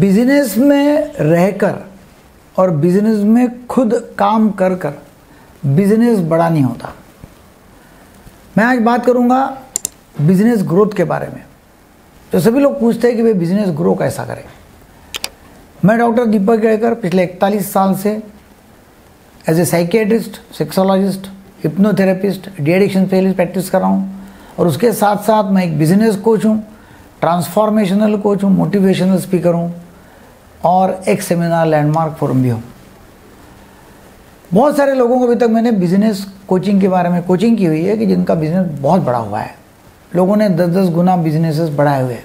Business में रहकर और बिजनेस में खुद काम कर कर बिजनेस बड़ा नहीं होता। मैं आज बात करूंगा बिजनेस ग्रोथ के बारे में। तो सभी लोग पूछते हैं कि भाई बिजनेस ग्रो कैसा करें। मैं डॉक्टर दीपक केड़कर पिछले 41 साल से as a psychiatrist, sexologist, hypnotherapist, de addiction specialist practice कर रहा हूँ और उसके साथ साथ मैं एक बिजनेस कोच हूँ, ट्रांसफॉर्मेशनल कोच हूँ, मोटिवेशनल स्पीकर हूँ और एक सेमिनार लैंडमार्क फोरम भी हूँ। बहुत सारे लोगों को अभी तक मैंने बिजनेस कोचिंग के बारे में कोचिंग की हुई है कि जिनका बिजनेस बहुत बड़ा हुआ है। लोगों ने 10-10 गुना बिजनेसेस बढ़ाए हुए हैं।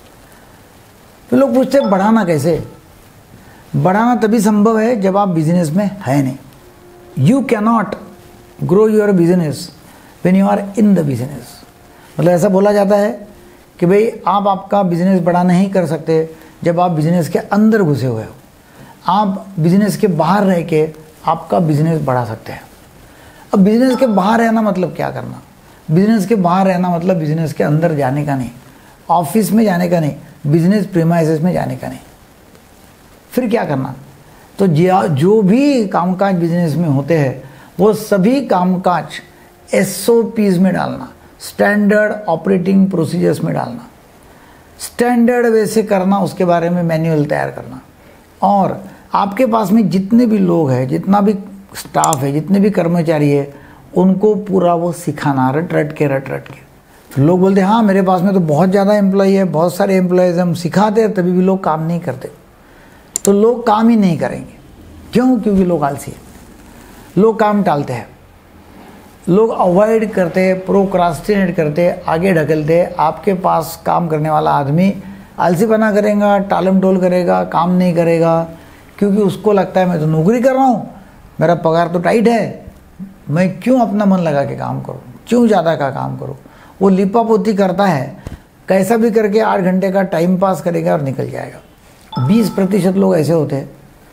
तो लोग पूछते हैं बढ़ाना कैसे? बढ़ाना तभी संभव है जब आप बिजनेस में है नहीं। You cannot grow your business when you are in the business. मतलब ऐसा बोला जाता है कि भाई आप आपका बिजनेस बड़ा नहीं कर सकते जब आप बिजनेस के अंदर घुसे हुए हो। आप बिजनेस के बाहर रह के आपका बिजनेस बढ़ा सकते हैं। अब बिजनेस के बाहर रहना मतलब क्या करना? बिजनेस के बाहर रहना मतलब बिजनेस के अंदर जाने का नहीं, ऑफिस में जाने का नहीं, बिजनेस प्रीमाइसेस में जाने का नहीं। फिर क्या करना? तो जो भी कामकाज बिजनेस में होते हैं वो सभी कामकाज SOPs में डालना, स्टैंडर्ड ऑपरेटिंग प्रोसीजर्स में डालना, स्टैंडर्ड वे से करना, उसके बारे में मैनुअल तैयार करना। और आपके पास में जितने भी लोग हैं, जितना भी स्टाफ है, जितने भी कर्मचारी है, उनको पूरा वो सिखाना रट रट के। फिर लोग बोलते हैं हाँ मेरे पास में तो बहुत ज़्यादा एम्प्लॉई है, बहुत सारे एम्प्लॉयज़ हम सिखाते हैं तभी भी लोग काम नहीं करते। तो लोग काम ही नहीं करेंगे। क्यों? क्योंकि लोग आलसी हैं। लोग काम टालते हैं, लोग अवॉइड करते हैं, प्रोक्रास्टिनेट करते हैं, आगे ढकलते हैं। आपके पास काम करने वाला आदमी आलसीपना करेगा, टालम टोल करेगा, काम नहीं करेगा, क्योंकि उसको लगता है मैं तो नौकरी कर रहा हूँ, मेरा पगार तो टाइट है, मैं क्यों अपना मन लगा के काम करूँ, क्यों ज़्यादा का काम करूँ। वो लिपापोती करता है, कैसा भी करके 8 घंटे का टाइम पास करेगा और निकल जाएगा। 20% लोग ऐसे होते हैं,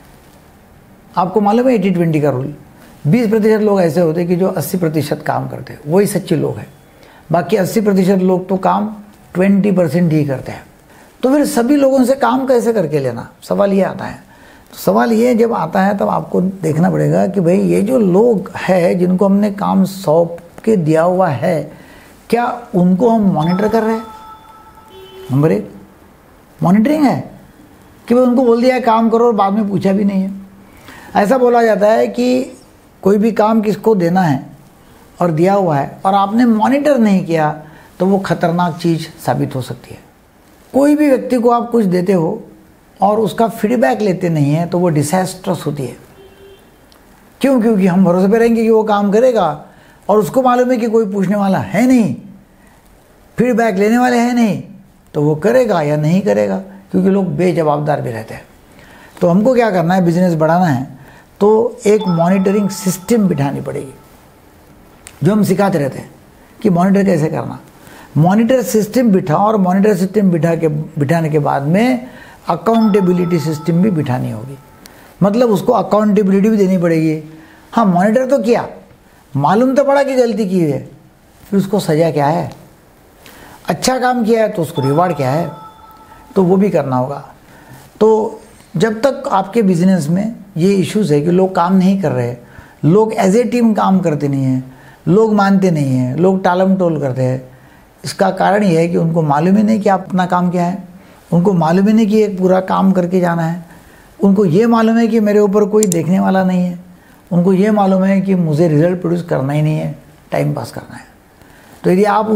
आपको मालूम है 80-20 का रूल। 20% लोग ऐसे होते हैं कि जो 80% काम करते हैं, वही सच्चे लोग हैं। बाकी 80% लोग तो काम 20% ही करते हैं। तो फिर सभी लोगों से काम कैसे करके लेना, सवाल ये आता है। तो सवाल ये जब आता है तब आपको देखना पड़ेगा कि भाई ये जो लोग हैं जिनको हमने काम सौंप के दिया हुआ है, क्या उनको हम मॉनिटर कर रहे हैं? नंबर 1 मॉनिटरिंग है कि भाई उनको बोल दिया है काम करो और बाद में पूछा भी नहीं है। ऐसा बोला जाता है कि कोई भी काम किसको देना है और दिया हुआ है और आपने मॉनिटर नहीं किया तो वो खतरनाक चीज़ साबित हो सकती है। कोई भी व्यक्ति को आप कुछ देते हो और उसका फीडबैक लेते नहीं है तो वो डिसैस्ट्रस होती है। क्यों? क्योंकि हम भरोसे पे रहेंगे कि वो काम करेगा और उसको मालूम है कि कोई पूछने वाला है नहीं, फीडबैक लेने वाले हैं नहीं, तो वो करेगा या नहीं करेगा, क्योंकि लोग बेजवाबदार भी रहते हैं। तो हमको क्या करना है? बिजनेस बढ़ाना है तो एक मॉनिटरिंग सिस्टम बिठानी पड़ेगी, जो हम सिखाते रहते हैं कि मॉनिटर कैसे करना। मॉनिटर सिस्टम बिठाओ और मॉनिटर सिस्टम बिठाने के बाद में अकाउंटेबिलिटी सिस्टम भी बिठानी होगी। मतलब उसको अकाउंटेबिलिटी भी देनी पड़ेगी। हाँ मॉनिटर तो किया, मालूम तो पड़ा कि गलती की है, फिर उसको सजा क्या है? अच्छा काम किया है तो उसको रिवार्ड क्या है? तो वो भी करना होगा। तो जब तक आपके बिजनेस में ये इश्यूज़ है कि लोग काम नहीं कर रहे, लोग एज ए टीम काम करते नहीं हैं, लोग मानते नहीं हैं, लोग टालम टोल करते हैं, इसका कारण ये है कि उनको मालूम ही नहीं कि आप अपना काम क्या है, उनको मालूम ही नहीं कि एक पूरा काम करके जाना है, उनको ये मालूम है कि मेरे ऊपर कोई देखने वाला नहीं है, उनको ये मालूम है कि मुझे रिजल्ट प्रोड्यूस करना ही नहीं है, टाइम पास करना है। तो यदि आप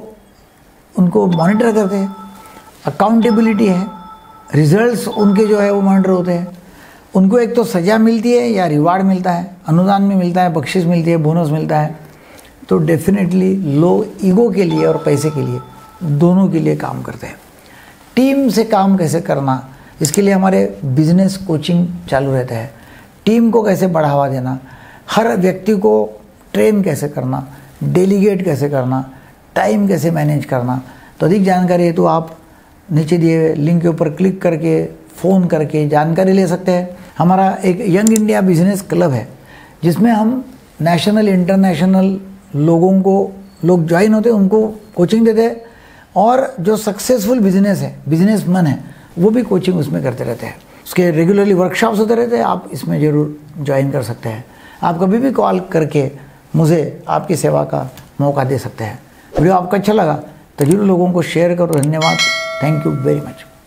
उनको मॉनिटर करते हैं, अकाउंटेबिलिटी है, रिजल्ट्स उनके जो है वो मॉनिटर होते हैं, उनको एक तो सज़ा मिलती है या रिवार्ड मिलता है, अनुदान में मिलता है, बख्शिश मिलती है, बोनस मिलता है, तो डेफिनेटली लोग ईगो के लिए और पैसे के लिए, दोनों के लिए काम करते हैं। टीम से काम कैसे करना, इसके लिए हमारे बिजनेस कोचिंग चालू रहता है। टीम को कैसे बढ़ावा देना, हर व्यक्ति को ट्रेन कैसे करना, डेलीगेट कैसे करना, टाइम कैसे मैनेज करना। तो अधिक जानकारी है तो आप नीचे दिए हुए लिंक के ऊपर क्लिक करके, फ़ोन करके जानकारी ले सकते हैं। हमारा एक यंग इंडिया बिजनेस क्लब है जिसमें हम नेशनल इंटरनेशनल लोग ज्वाइन होते हैं, उनको कोचिंग देते हैं और जो सक्सेसफुल बिजनेसमैन है वो भी कोचिंग उसमें करते रहते हैं। उसके रेगुलरली वर्कशॉप्स होते रहते हैं, आप इसमें ज़रूर ज्वाइन कर सकते हैं। आप कभी भी कॉल करके मुझे आपकी सेवा का मौका दे सकते हैं। वीडियो आपको अच्छा लगा तो जरूर लोगों को शेयर करो। धन्यवाद, थैंक यू वेरी मच।